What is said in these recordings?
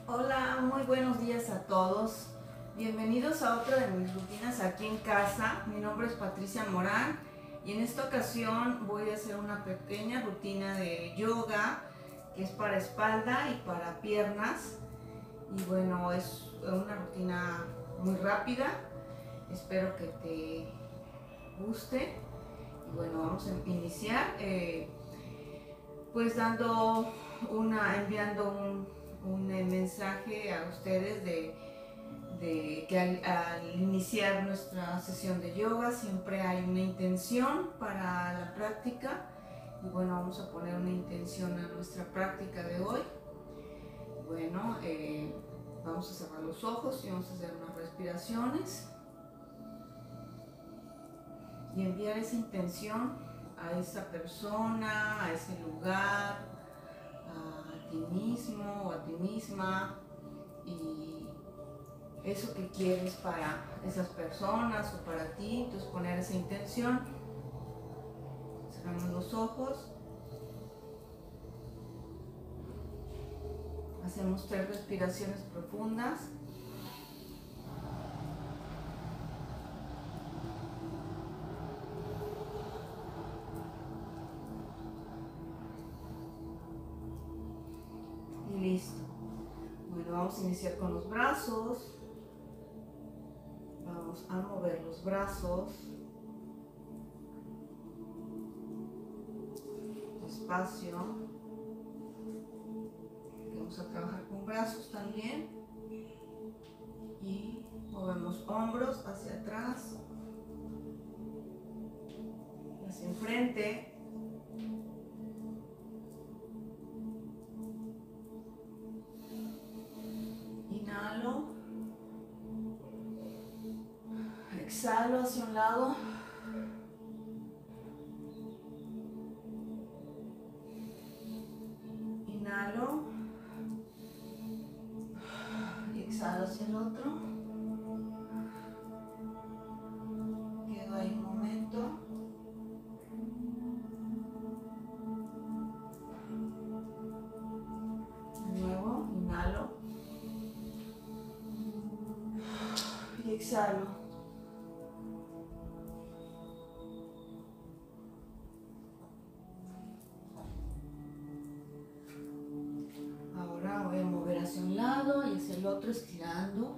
Hola, muy buenos días a todos. Bienvenidos a otra de mis rutinas aquí en casa. Mi nombre es Patricia Morán y en esta ocasión voy a hacer una pequeña rutina de yoga que es para espalda y para piernas. Y bueno, es una rutina muy rápida. Espero que te guste. Y bueno, vamos a iniciar pues enviando un mensaje a ustedes de que al iniciar nuestra sesión de yoga siempre hay una intención para la práctica. Y bueno, vamos a poner una intención a nuestra práctica de hoy. Bueno, vamos a cerrar los ojos y vamos a hacer unas respiraciones y enviar esa intención a esa persona, a ese lugar, a ti mismo o a ti misma, y eso que quieres para esas personas o para ti. Entonces poner esa intención. Cerramos los ojos, hacemos 3 respiraciones profundas. Y listo. Bueno, vamos a iniciar con los brazos. Vamos a mover los brazos despacio. Vamos a trabajar con brazos también. Y movemos hombros hacia atrás, hacia enfrente. Inhalo. Exhalo hacia un lado. Inhalo. Y exhalo hacia el otro. Quedo ahí un momento. De nuevo, inhalo. Y exhalo. Ahora voy a mover hacia un lado y hacia el otro, estirando.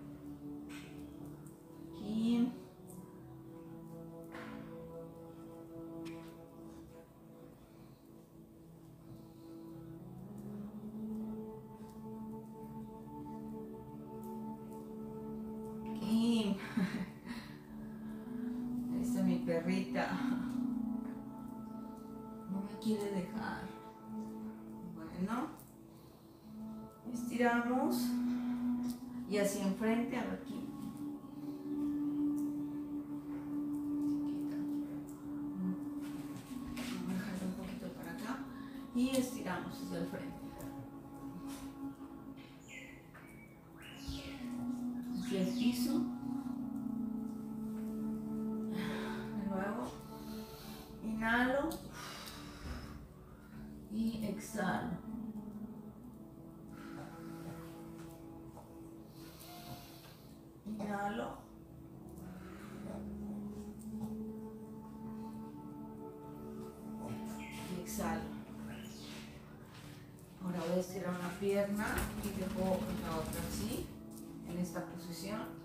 Aquí. Aquí. Esta es mi perrita. No me quiere dejar. Bueno. Estiramos. Y hacia enfrente, aquí. Vamos a dejarlo un poquito para acá. Y estiramos hacia el frente. Hacia el piso. De nuevo. Inhalo. Y exhalo. Inhalo. Y exhalo. Ahora voy a estirar una pierna y dejo la otra así, en esta posición.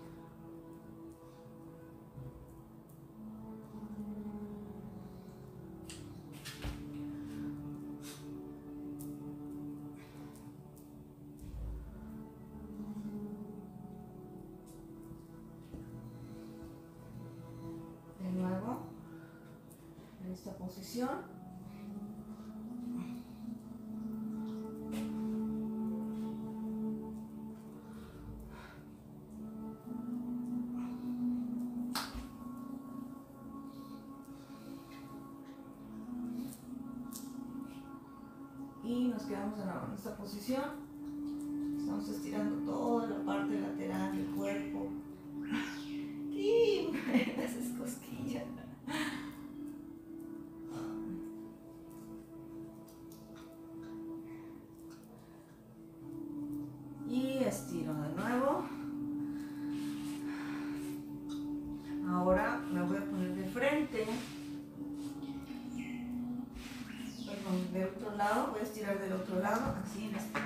De nuevo, en esta posición. Y nos quedamos en esta posición. Estamos estirando toda la parte lateral del cuerpo. Y me haces cosquillas. Y del otro lado, voy a estirar del otro lado, así en este.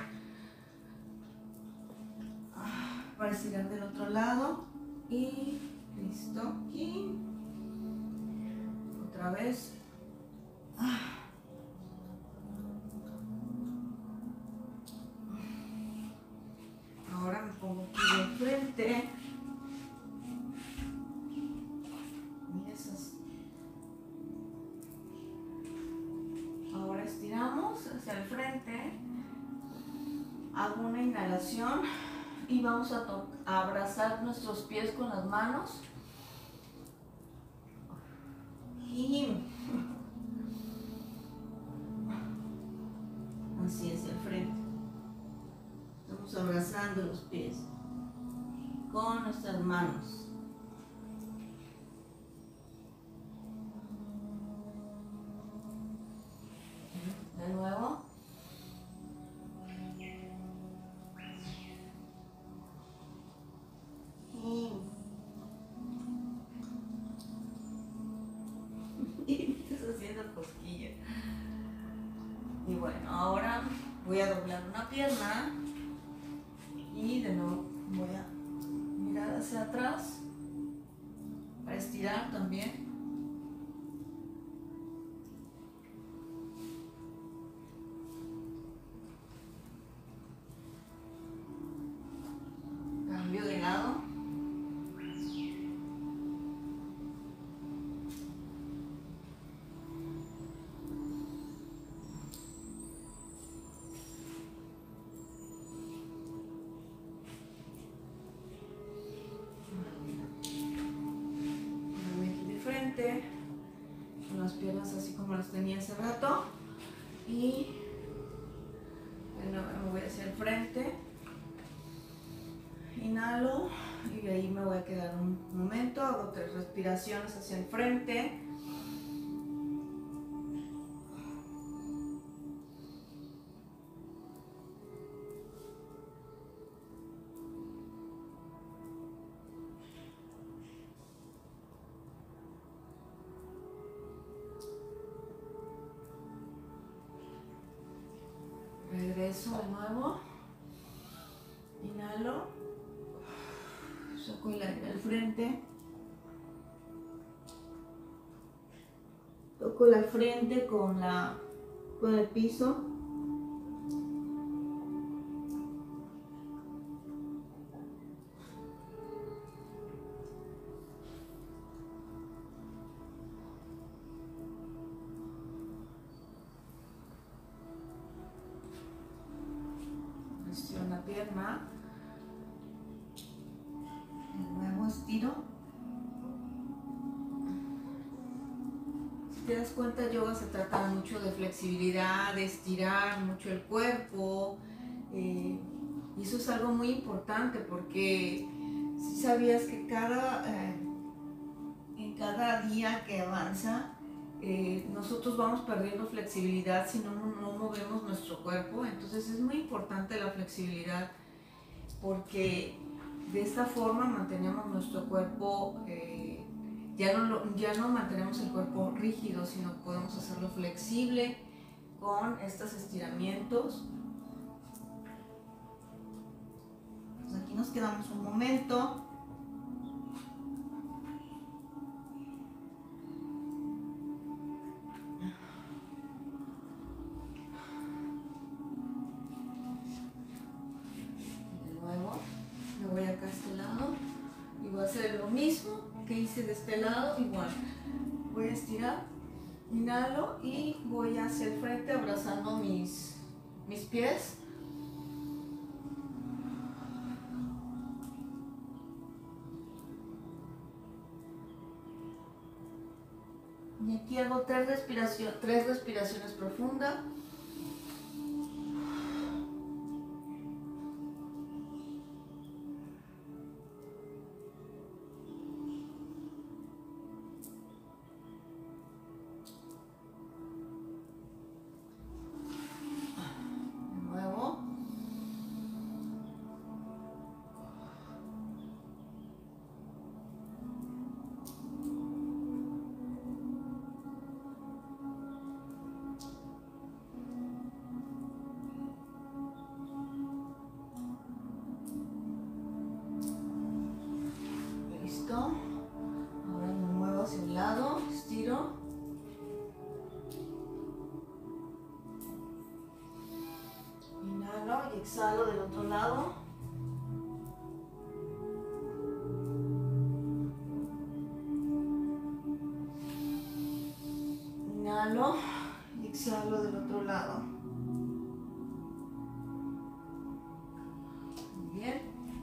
Para estirar del otro lado y listo, aquí. Otra vez. Ahora me pongo aquí de frente. Mira esas. Ahora estiramos hacia el frente. Hago una inhalación y vamos a abrazar nuestros pies con las manos. Y así hacia el frente. Estamos abrazando los pies con nuestras manos. De nuevo. Y estás haciendo cosquillas. Y bueno, ahora voy a doblar una pierna y de nuevo voy a mirar hacia atrás para estirar también. Cambio de lado. Con las piernas así como las tenía hace rato y bueno, me voy hacia el frente, inhalo y de ahí me voy a quedar un momento, hago 3 respiraciones hacia el frente. Regreso de nuevo, inhalo, saco el aire al frente, toco la frente con el piso, estiro una pierna, de nuevo estiro. Si te das cuenta, yoga se trata mucho de flexibilidad, de estirar mucho el cuerpo, y eso es algo muy importante porque si sabías que en cada día que avanza, nosotros vamos perdiendo flexibilidad si no movemos nuestro cuerpo. Entonces es muy importante la flexibilidad porque de esta forma mantenemos nuestro cuerpo, ya no mantenemos el cuerpo rígido, sino podemos hacerlo flexible con estos estiramientos. Pues aquí nos quedamos un momento. Hacer lo mismo que hice de este lado, igual voy a estirar, inhalo y voy hacia el frente abrazando mis pies. Y aquí hago 3 respiraciones profundas. hacia un lado, estiro. Inhalo y exhalo del otro lado. Inhalo y exhalo del otro lado. Muy bien.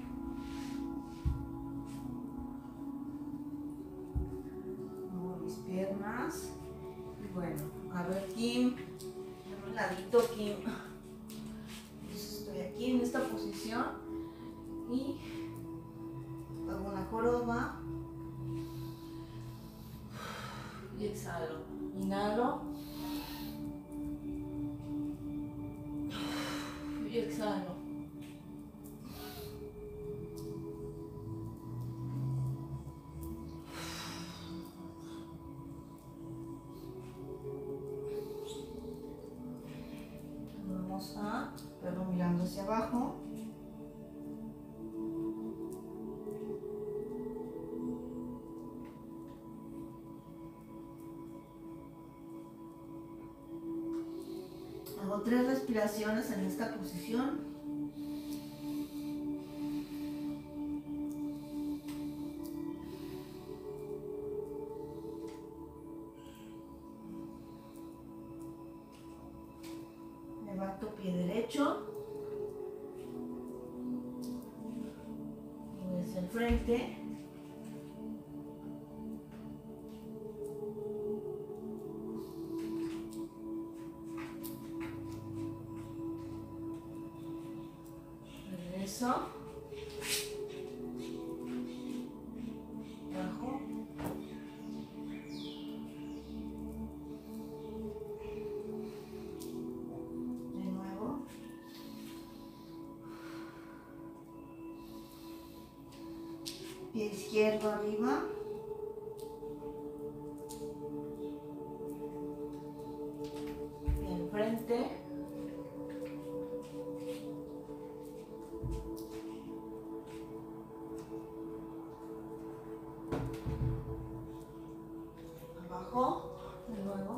Muevo mis piernas. Y bueno, a ver, Kim, dame un ladito, Kim. Estoy aquí en esta posición y hago una joroba y exhalo. Inhalo y exhalo. Vamos a verlo mirando hacia abajo. Hago 3 respiraciones en esta posición. Levanto pie derecho. Voy hacia el frente. Regreso. Bajo. De nuevo. Pie izquierdo arriba. Pie al frente. Abajo, de nuevo.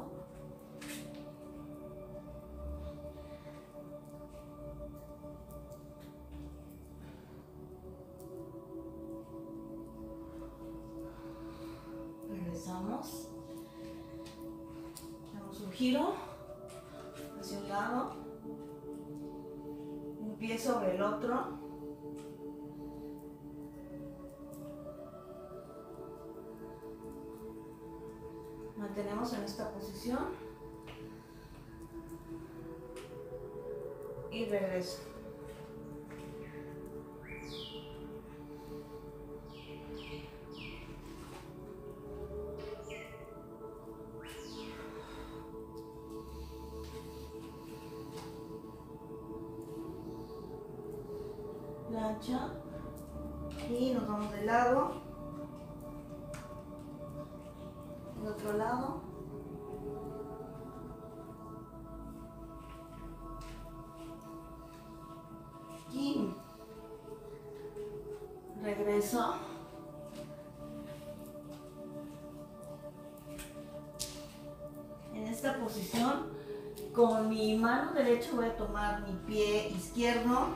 Regresamos. Damos un giro hacia un lado. Un pie sobre el otro. Mantenemos en esta posición y regreso. Plancha y nos vamos de lado. Del otro lado. Y regreso. En esta posición, con mi mano derecha voy a tomar mi pie izquierdo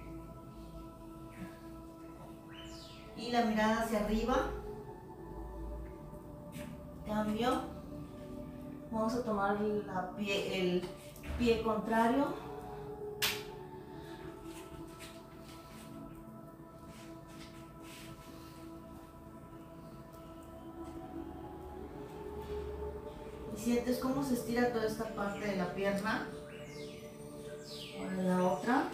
y la mirada hacia arriba. Cambio. Vamos a tomar el pie contrario. Y sientes cómo se estira toda esta parte de la pierna. Ahora la otra.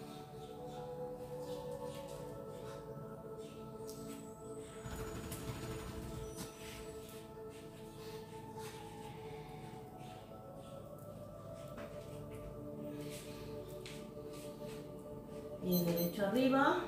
Pie derecho arriba.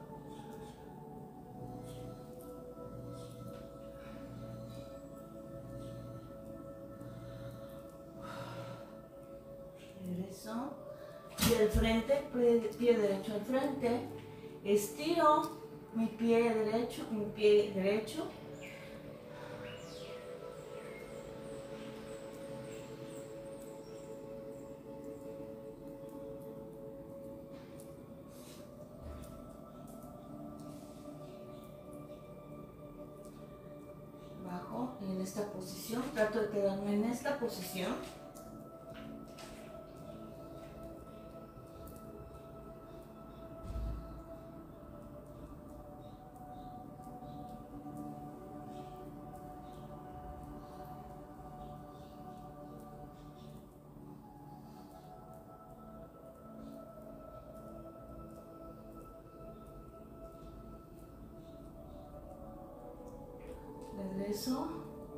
Regreso. Pie al frente, pie derecho al frente. Estiro mi pie derecho. y en esta posición. Trato de quedarme en esta posición. Regreso,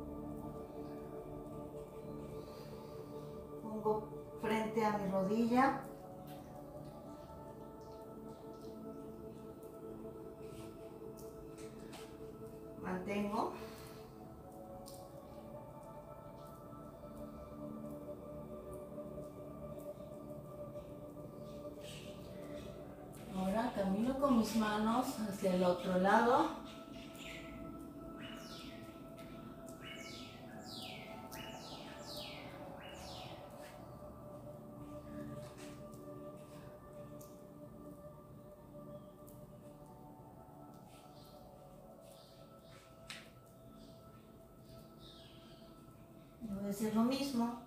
pongo frente a mi rodilla, mantengo, ahora camino con mis manos hacia el otro lado. Voy a hacer lo mismo.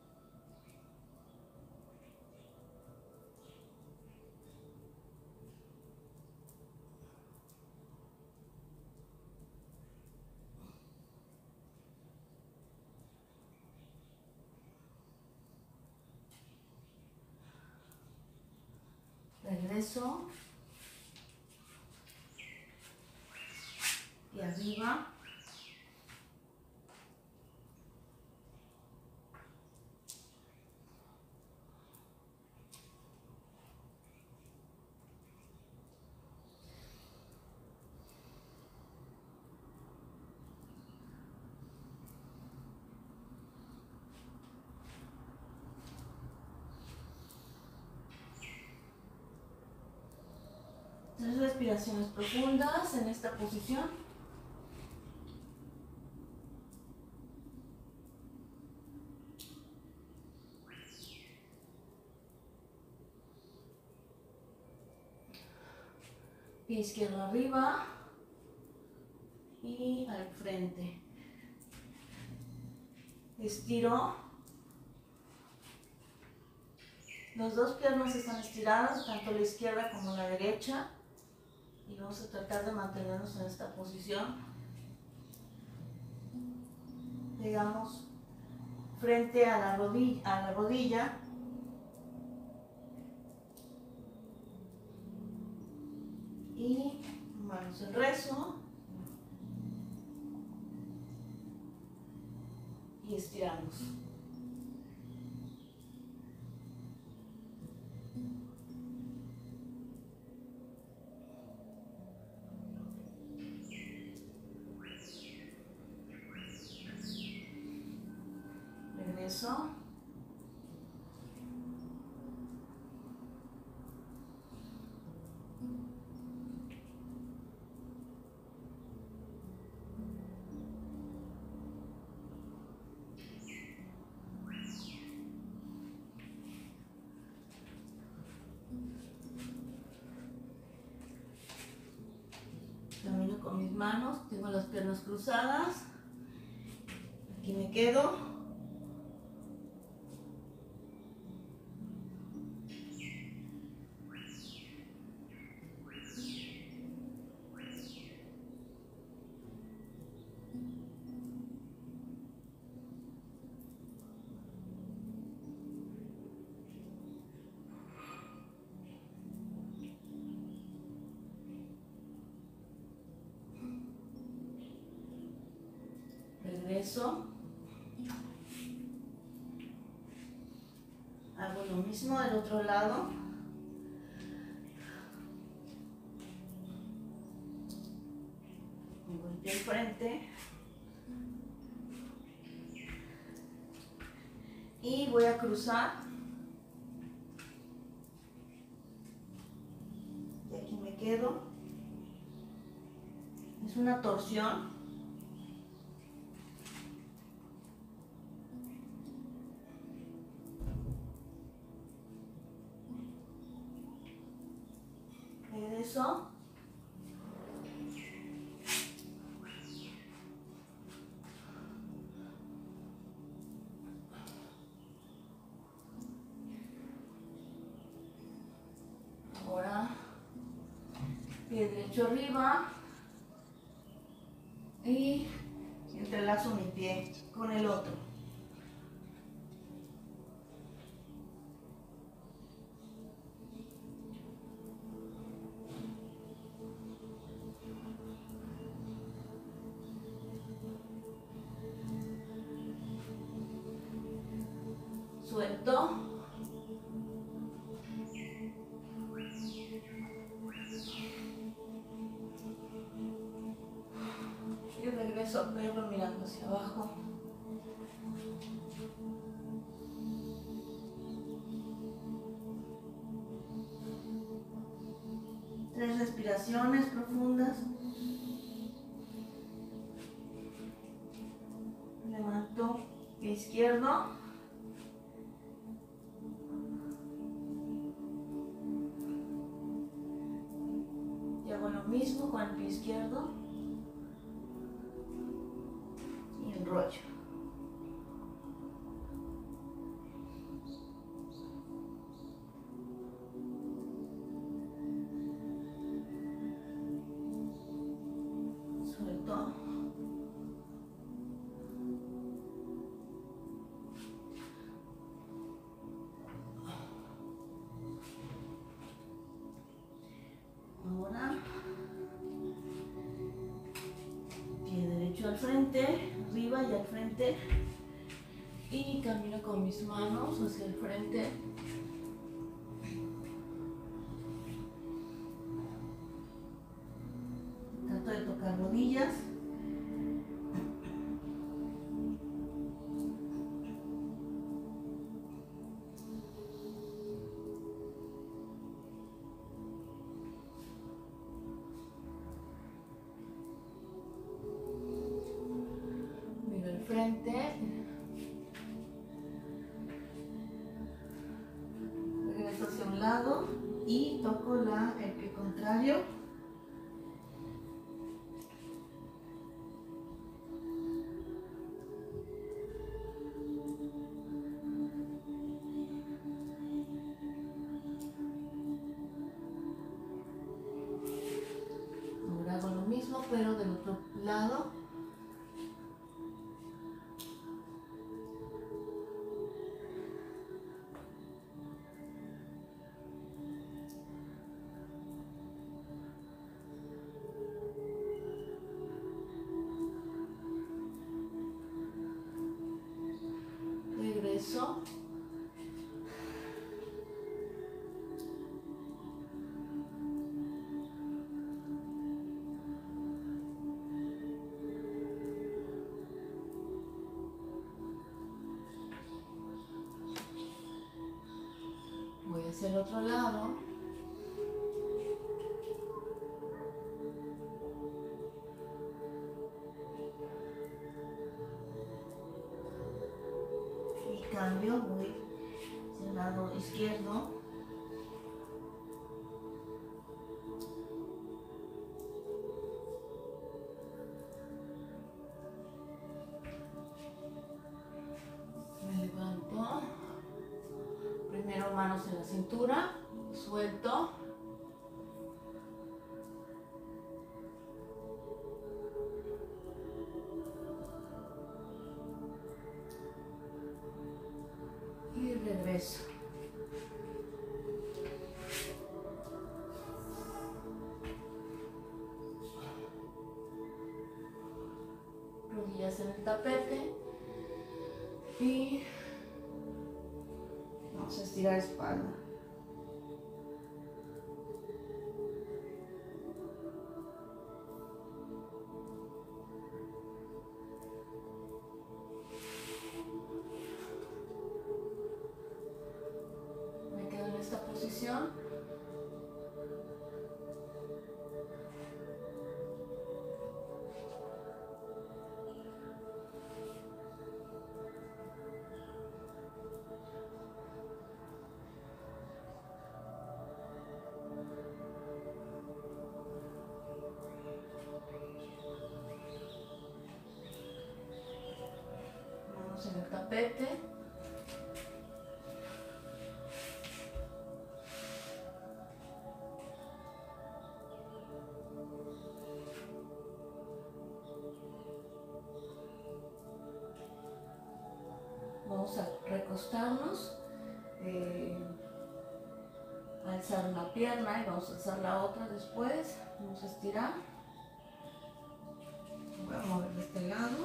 Regreso. Y arriba. Tres respiraciones profundas en esta posición. Pie izquierdo arriba y al frente. Estiro. Las dos piernas están estiradas, tanto la izquierda como la derecha. Y vamos a tratar de mantenernos en esta posición. Llegamos frente a la rodilla. Y manos en rezo. Y estiramos. Regreso. Camino con mis manos, tengo las piernas cruzadas. Aquí me quedo. Regreso. Hago lo mismo del otro lado. Pongo el pie al frente. Y voy a cruzar. Y aquí me quedo. Es una torsión. Regreso. Pie derecho arriba y entrelazo mi pie con el otro. Suelto. Y regreso a perro mirando hacia abajo. Tres respiraciones profundas. Levanto pie izquierdo. Y hago lo mismo con el pie izquierdo. Y enrollo. Suelto. Ahora, pie derecho al frente, arriba y al frente, y camino con mis manos hacia el frente. Trato de tocar rodillas. Frente, regreso hacia un lado y toco el pie contrario. Ahora hago lo mismo pero del otro lado. Regreso. Voy hacia el otro lado. Cambio, voy hacia el lado izquierdo. Me levanto. Primero manos en la cintura, suelto. Y regreso. Rodillas en el tapete. Y vamos a estirar espalda. Me quedo en esta posición. En el tapete. Vamos a recostarnos, alzar una pierna y vamos a alzar la otra después. Vamos a estirar. Voy a mover de este lado.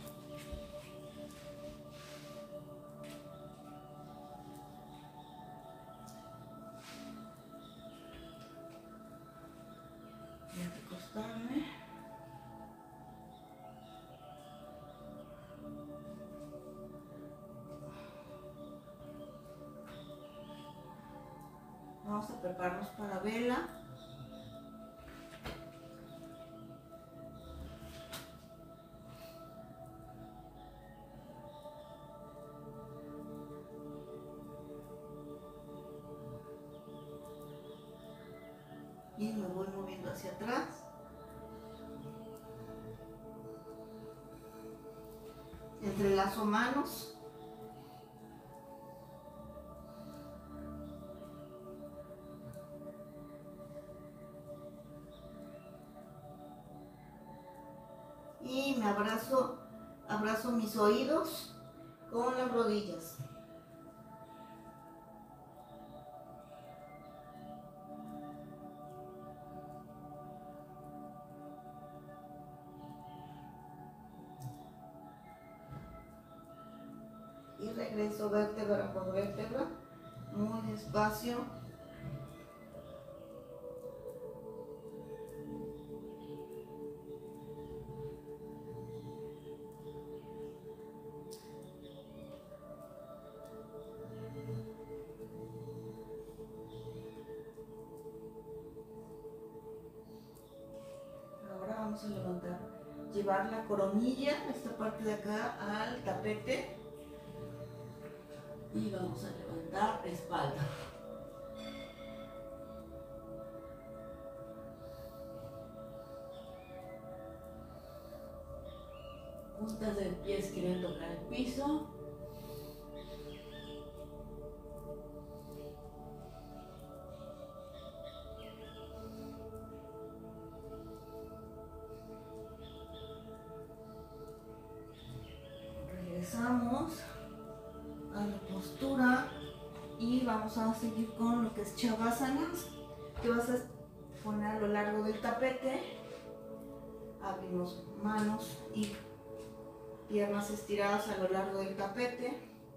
Voy a recostarme. Vamos a prepararnos para vela. Y me voy moviendo hacia atrás. Entrelazo manos. Y me abrazo mis oídos con las rodillas. Y regreso vértebra por vértebra, muy despacio. Ahora vamos a levantar, llevar la coronilla, esta parte de acá, al tapete. Y vamos a levantar espalda. Puntas de pies quieren tocar el piso. Regresamos a la postura y vamos a seguir con lo que es Chavasanas, que vas a poner a lo largo del tapete. Abrimos manos y piernas estiradas a lo largo del tapete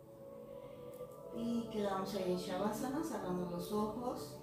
y quedamos ahí en Shavasana. Cerramos los ojos.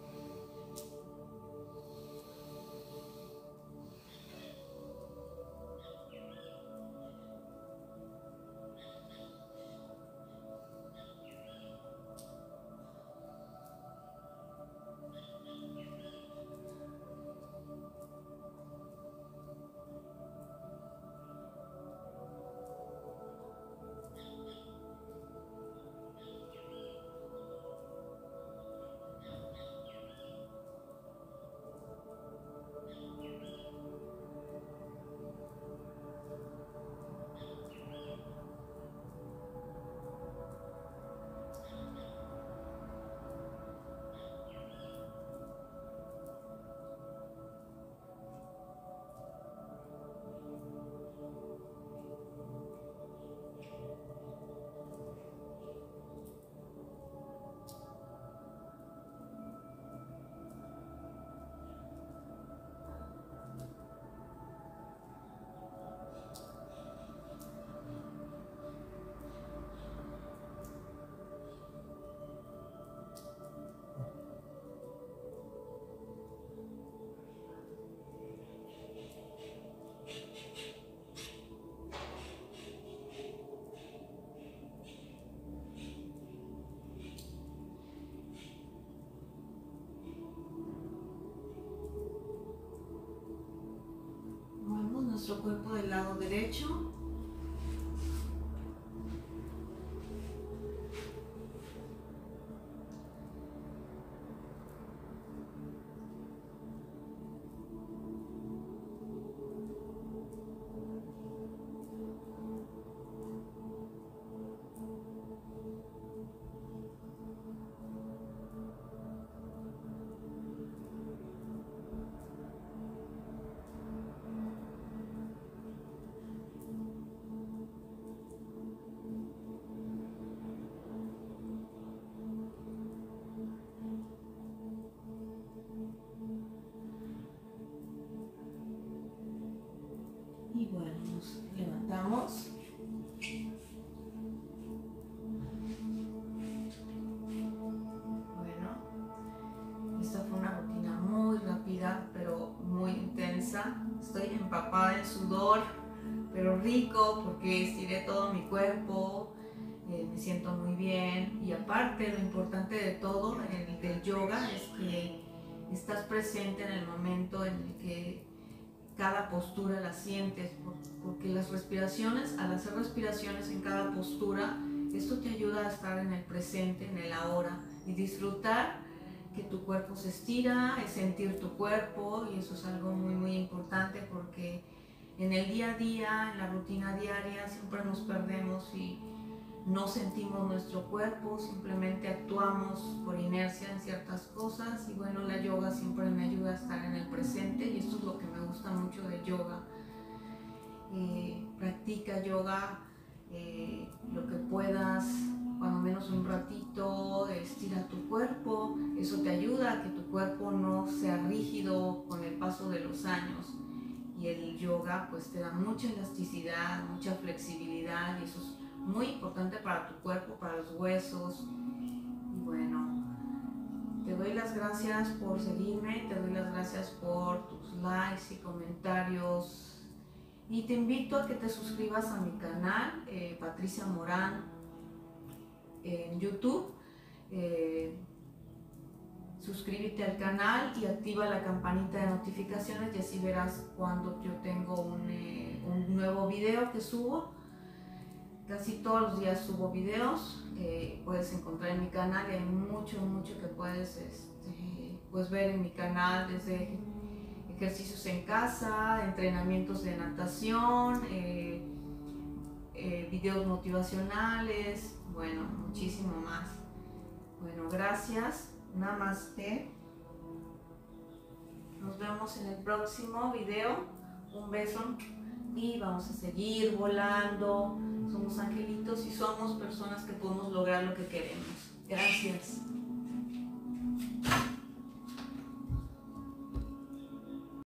Nuestro cuerpo del lado derecho. estiré todo mi cuerpo, me siento muy bien. Y aparte, lo importante de todo del yoga es que estás presente en el momento en el que cada postura la sientes, porque las respiraciones, al hacer respiraciones en cada postura, esto te ayuda a estar en el presente, en el ahora, y disfrutar que tu cuerpo se estira, es sentir tu cuerpo, y eso es algo muy muy importante, porque en el día a día, en la rutina diaria, siempre nos perdemos y no sentimos nuestro cuerpo, simplemente actuamos por inercia en ciertas cosas. Y bueno, la yoga siempre me ayuda a estar en el presente, y esto es lo que me gusta mucho de yoga. Practica yoga lo que puedas, cuando menos un ratito, estira tu cuerpo. Eso te ayuda a que tu cuerpo no sea rígido con el paso de los años, y el yoga pues te da mucha elasticidad, mucha flexibilidad, y eso es muy importante para tu cuerpo, para los huesos. Y bueno, te doy las gracias por seguirme, te doy las gracias por tus likes y comentarios, y te invito a que te suscribas a mi canal, Patricia Morán, en YouTube. Suscríbete al canal y activa la campanita de notificaciones, y así verás cuando yo tengo un nuevo video que subo. Casi todos los días subo videos, puedes encontrar en mi canal, y hay mucho que puedes pues ver en mi canal, desde ejercicios en casa, entrenamientos de natación, videos motivacionales, bueno, muchísimo más. Bueno, gracias, namaste. Nos vemos en el próximo video. Un beso, y vamos a seguir volando. Somos angelitos y somos personas que podemos lograr lo que queremos. Gracias.